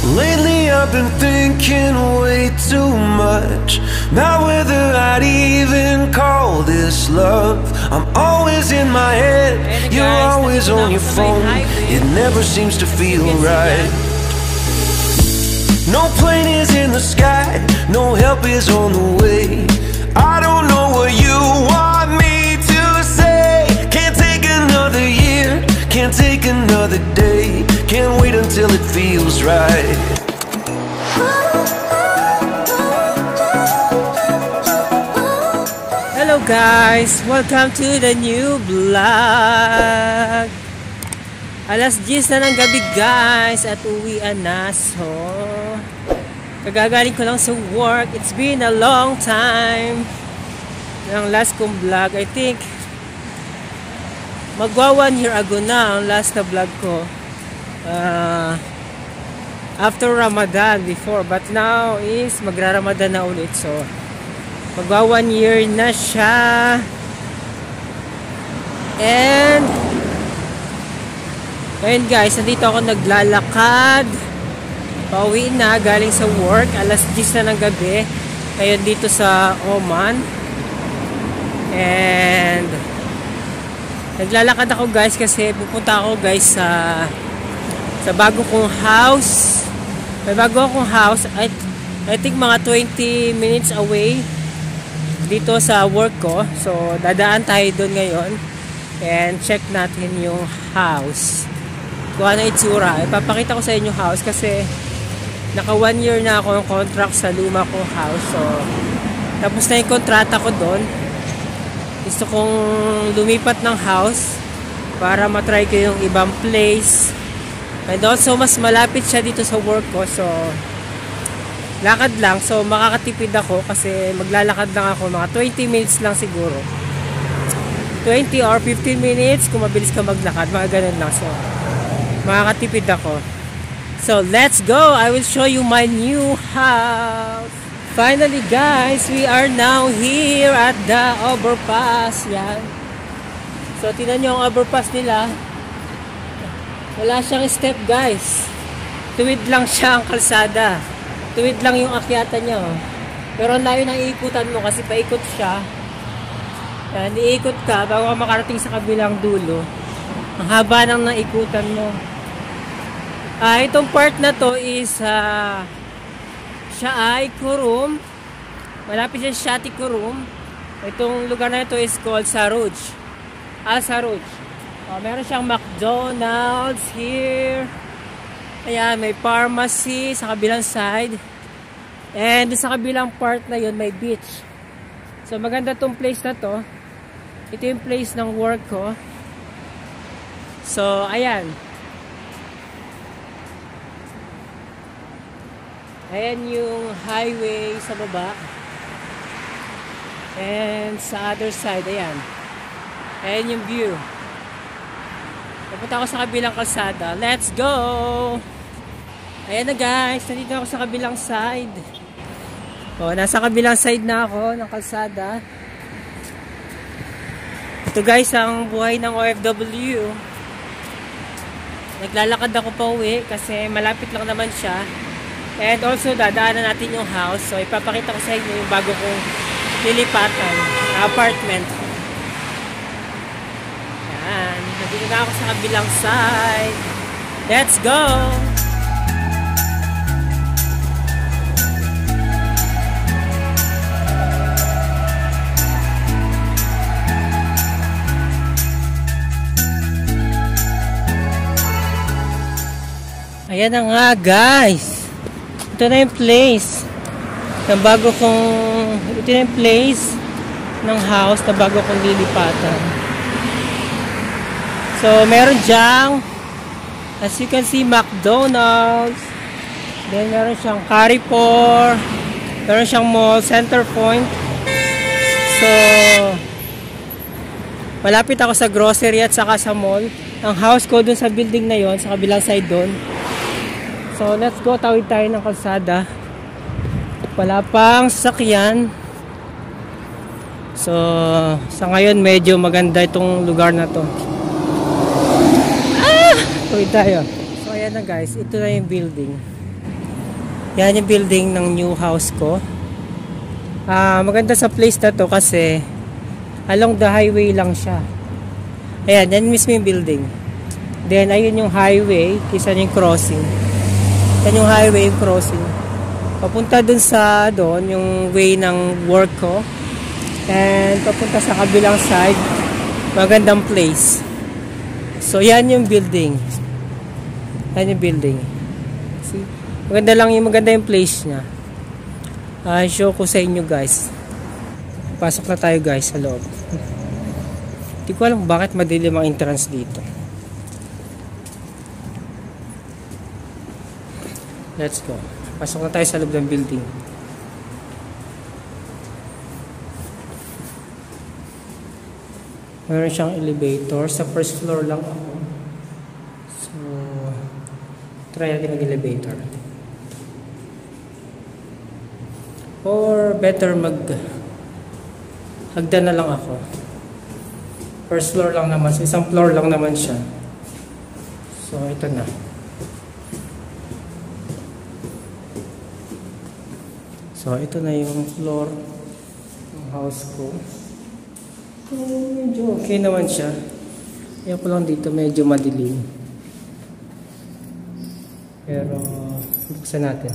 Lately I've been thinking way too much about whether I'd even call this love. I'm always in my head, you're always on your phone. It never seems to feel right. No plane is in the sky, no help is on the way. I don't know what you want me to say. Can't take another year, can't take another day. Can't wait until it feels right. Hello guys! Welcome to the new vlog! Alas 10 na ng gabi guys at uwian na. So, kagagaling ko lang sa work. It's been a long time. Ang last kong vlog, I think magwa 1 year ago na ang last na vlog ko. After Ramadan before, but now is magra-Ramadan na ulit. So, magwa 1 year na siya. And ayun guys, nandito ako naglalakad. Pauwi na galing sa work. Alas 10 na ng gabi. Ngayon dito sa Oman. And naglalakad ako guys kasi pupunta ako guys sa bago kong house. May bago akong house. I think mga 20 minutes away dito sa work ko. So dadaan tayo doon ngayon and check natin yung house kung ano itsura. Ipapakita ko sa inyo house kasi naka 1 year na ako ng contract sa luma kong house. So tapos na yung kontrata ko doon. Gusto kong lumipat ng house para matry ko yung ibang place. And also mas malapit siya dito sa work ko. So lakad lang. So makakatipid ako kasi maglalakad lang ako mga 20 minutes lang siguro. 20 or 15 minutes kung mabilis ka maglakad. Mga ganun lang. So makakatipid ako. So let's go. I will show you my new house. Finally guys, we are now here at the overpass. Yan. So tingnan nyo ang overpass nila. Wala siyang step guys. Tuwid lang siya ang kalsada. Tuwid lang yung akyatan niya. Pero ang layo ng iikutan mo kasi paikot siya. Yan, iikot ka bago ka makarating sa kabilang dulo. Ang haba ng naikutan mo. Itong part na to is siya ay Kurum. Malapit siya Shati Kurum. Itong lugar na ito is called Saruj. Saruj. Meron siyang McDonald's here. Ayan, may pharmacy sa kabilang side. And sa kabilang part na yun, may beach. So maganda tong place na to. Ito yung place ng work ko. So, ayan. Ayan yung highway sa baba. And sa other side, ayan. Ayan yung view. Pupunta ako sa kabilang kalsada. Let's go! Ayan na guys, nandito ako sa kabilang side. Nasa kabilang side na ako ng kalsada. Ito guys, ang buhay ng OFW. Naglalakad ako pa uwi kasi malapit lang naman siya. And also, dadaanan natin yung house. So, ipapakita ko sa inyo yung bago kong lilipatan na apartment. Yan. Nandito na ako sa kabilang side. Let's go! Ayan na nga guys. Ito na yung place ng bago kong, ito na yung place ng house na bago kong lilipatan. So meron dyang, as you can see, McDonald's. Then meron siyang Carrefour. Meron siyang mall, Center Point. So malapit ako sa grocery at saka sa mall. Ang house ko dun sa building na yon, sa kabilang side dun. So let's go, tawid tayo ng kalsada. Wala pang sasakyan. So sa ngayon medyo maganda itong lugar na to. Tawid tayo. So ayan na guys, ito na yung building. Yan yung building ng new house ko. Maganda sa place na to kasi along the highway lang siya. Ayan, yan mismo yung building. Then, ayun yung highway, kisa yung crossing. Yan yung highway, yung crossing. Papunta dun sa, yung way ng work ko. And, papunta sa kabilang side. Magandang place. So, yan yung building. Yan yung building. See? Maganda yung place niya. Show ko sa inyo guys. Pasok na tayo guys sa loob. Hindi ko alam bakit madilim ang entrance dito. Let's go. Pasok na tayo sa loob ng building. Meron siyang elevator. Sa first floor lang ako. So, try natin mag-elevator. Or better hagdan na lang ako. First floor lang naman. So, isang floor lang naman siya. So, ito na. So, ito na yung floor ng house ko. So, medyo okay naman siya. Kaya ko lang dito medyo madilim. Pero, buksan natin.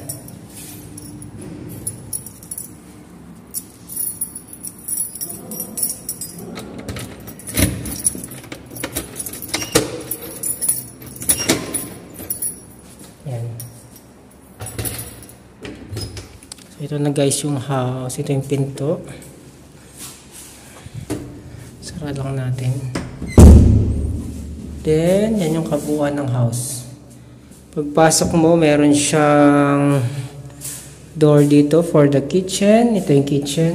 Yan. So, ito na guys yung house. Ito yung pinto. Sara lang natin. Then, yan yung kabuuan ng house. Pagpasok mo, meron siyang door dito for the kitchen. Ito yung kitchen.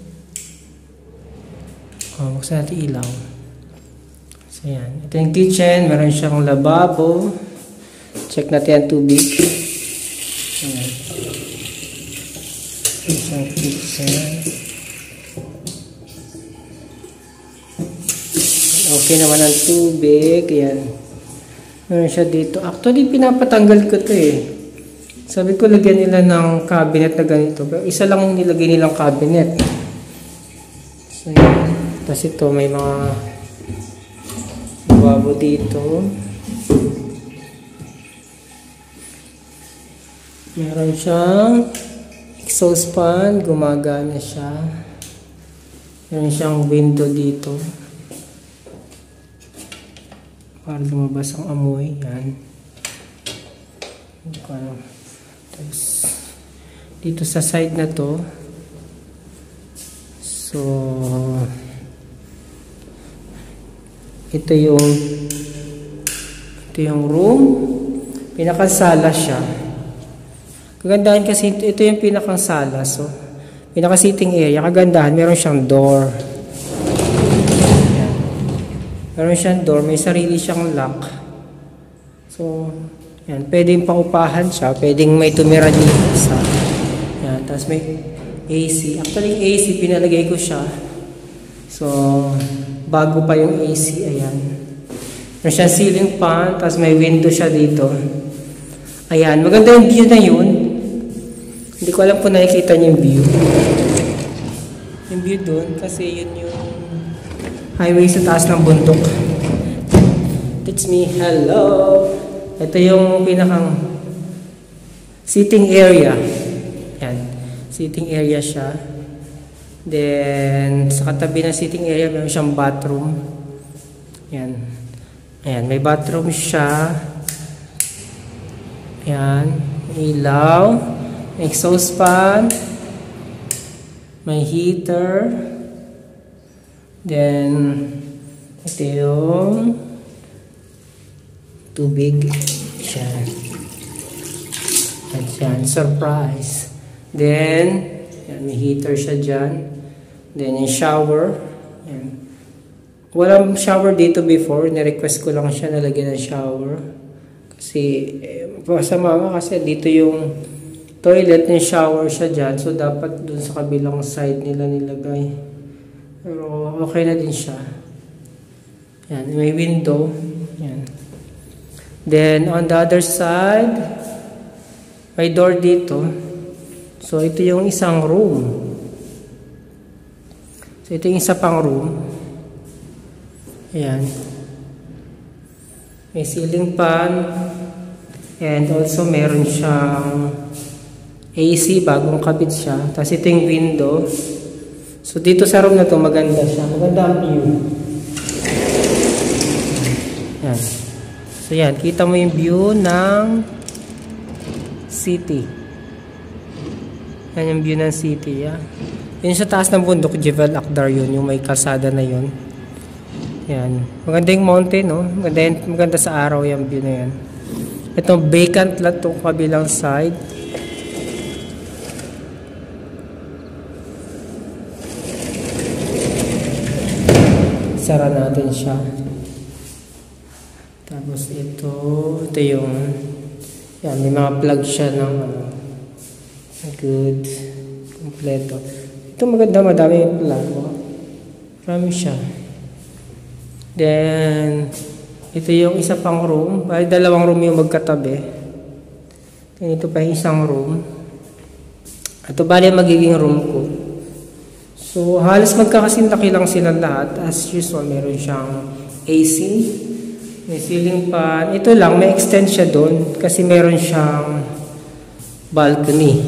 Buksan natin ilaw. So, yan. Ito yung kitchen. Meron siyang lababo. Check natin ang tubig. Ayan. Isang kitchen. Okay naman ang tubig. Ayan. Meron siya dito. Actually, pinapatanggal ko to eh. Sabi ko, lagyan nila ng cabinet na ganito. Pero isa lang yung nilagay nilang cabinet. So, yan. Tapos ito, may mga lababo dito. Meron siyang exhaust fan. Gumagana siya. Meron siyang window dito. Para lumabas ang amoy. Yan. Tapos, dito sa side na to. So, ito yung room. Pinakasala siya. Kagandahan kasi ito yung pinakasala. So, pinaka-sitting area. Kagandahan, meron siyang door. Meron siyang door, may sarili siyang lock. So, yan, pwedeng paupahan siya, pwedeng may tumira dito sa. Yan, tapos may AC. Actually, AC, pinalagay ko siya. So, bago pa yung AC, ayan. Meron siyang ceiling fan, tapos may window siya dito. Ayan, maganda yung view na yun. Hindi ko alam kung nakikita niyo yung view. Yung view dun, kasi yun yung highway sa taas ng bundok. It's me. Hello. Ito yung pinakang sitting area. Yan. Sitting area siya. Then, sa katabi ng sitting area, meron siyang bathroom. Yan. Ayan. May bathroom siya. Yan. Ilaw. Exhaust fan. May heater. Then, ito yung tubig siya. At yan, surprise. Then, yan, may heater siya dyan. Then, yung shower. Yan. Walang shower dito before. Nirequest ko lang siya na lagyan ng shower. Kasi, masama nga kasi dito yung toilet, yung shower siya dyan. So, dapat dun sa kabilang side nila nilagay. Pero okay na din siya. Yan, may window. Yan. Then on the other side, May door dito. So, ito yung isang room. So, ito yung isa pang room. Ayan. May ceiling fan. And also, meron siyang AC, bagong kabit siya. Tapos, ito yung window. So, dito sa room na to maganda siya. Maganda ang view. Ayan. So, yan. Kita mo yung view ng city. Yan yung view ng city, yeah. Yun sa taas ng bundok, Jebel Akdar yun, yung may kalsada na yun. Yan. Maganda yung mountain, no? Maganda sa araw yung view na yan. Itong vacant lot itong kabilang side. Sara natin siya. Tapos ito yung yan, may mga plug siya ng good, kompleto. Ito maganda, madami yung plug. Marami siya. Then, ito yung isa pang room. Bali, dalawang room yung magkatabi. Then, ito pa yung isang room. Ito bali magiging room ko. So, halos magkakasinlaki lang silang lahat. As usual, meron siyang AC. May ceiling fan. Ito lang, may extend siya doon kasi meron siyang balcony.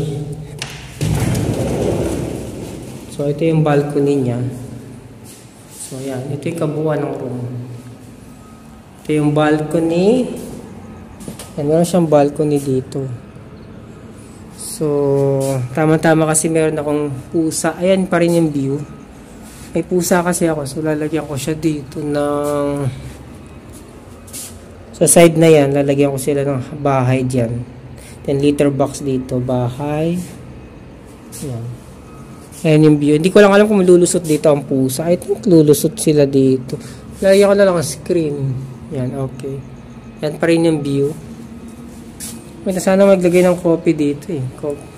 So, ito yung balcony niya. So, yan. Ito yung kabuuan ng room. Ito yung balcony. Yan, meron siyang balcony dito. So, tama-tama kasi meron akong pusa. Ayan pa rin yung view. May pusa kasi ako. So, lalagyan ko siya dito ng... Sa side na yan, lalagyan ko sila ng bahay dyan. Then, litter box dito, bahay. Yan. Ayan yung view. Hindi ko lang alam kung lulusot dito ang pusa. I think lulusot sila dito. Lalagyan ko na lang ang screen. Yan, okay. Yan pa rin yung view. May sana maglagay ng coffee dito eh. Coffee.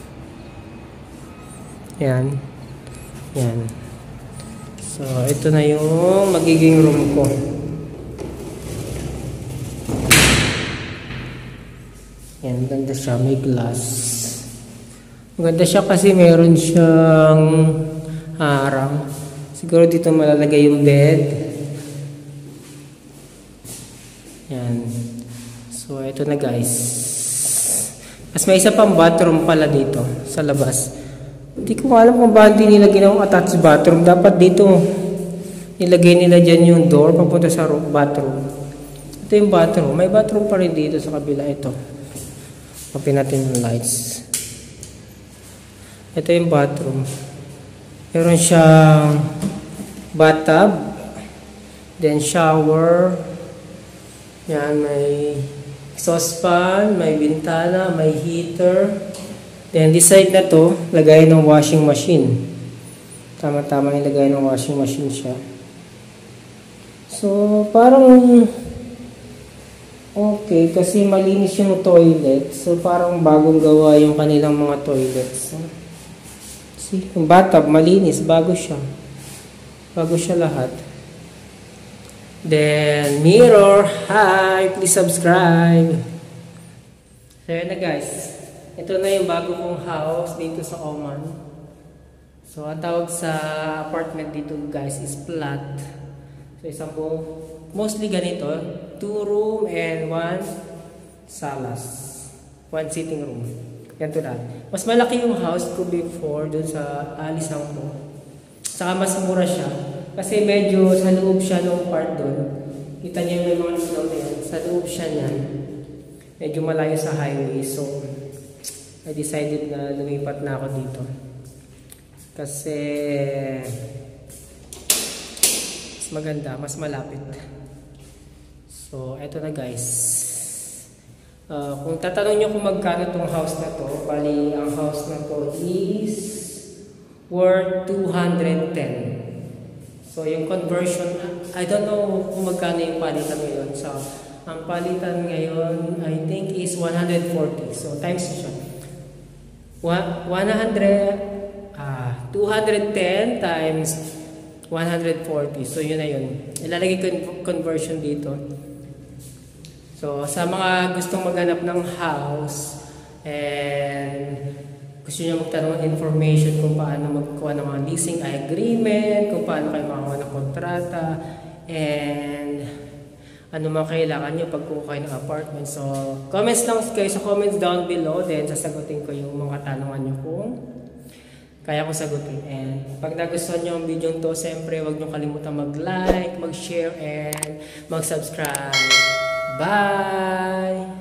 Yan. Yan. So, ito na yung magiging room ko. Yan, maganda siya. May glass. Maganda siya kasi meron siyang harang. Siguro dito malalagay yung bed. Yan. So, ito na guys. Mas may isa pang bathroom pala dito sa labas. Hindi ko alam kung ba hindi nila ginawang attached bathroom. Dapat dito nilagay nila dyan yung door papunta sa bathroom. Ito yung bathroom. May bathroom pa rin dito sa kabila. Ito. Open natin yung lights. Ito yung bathroom. Meron siyang bathtub. Then shower. Yan, may exhaust fan, may bintana, may heater. Then this side na to, lagay ng washing machine. Tama-tama yung lagay ng washing machine siya. So, parang okay, kasi malinis yung toilet. So, parang bagong gawa yung kanilang mga toilets. See, yung bathtub, malinis. Bago siya. Bago siya lahat. Then, mirror. Hi! Please subscribe. So, yun na guys. Ito na yung bago kong house dito sa Oman. So, ang tawag sa apartment dito guys is flat. So, isang buong, mostly ganito. 2 room and 1 salas. 1 sitting room. Ganito na. Mas malaki yung house ko before dun sa alisan ko. Saka mas mura siya. Kasi medyo sa loob siya nung part dun. Kita niyo yung mga snow na yan. Sa loob siya niyan. Medyo malayo sa highway. So, I decided na lumipat na ako dito. Kasi mas maganda, mas malapit. So, eto na guys. Kung tatanong nyo kung magkano tong house na to, bali ang house na to is worth 210. So, yung conversion, I don't know kung magkano yung palitan ngayon. So, ang palitan ngayon, I think is 140. So, times siya. 210 times 140. So, yun na yun. Ilalagay ko yung conversion dito. So, sa mga gustong maghanap ng house, And gusto niyo magtanong ng information kung paano magkuha ng mga leasing agreement, kung paano kayo makakuha ng kontrata, and ano mga kailangan nyo pag kukuha kayo ng apartment. So, comments lang kayo sa comments down below, then sasagutin ko yung mga tanungan nyo kung kaya ko sagutin. And pag nagustuhan nyo ang video to, siyempre huwag nyo kalimutan mag-like, mag-share, and mag-subscribe. Bye!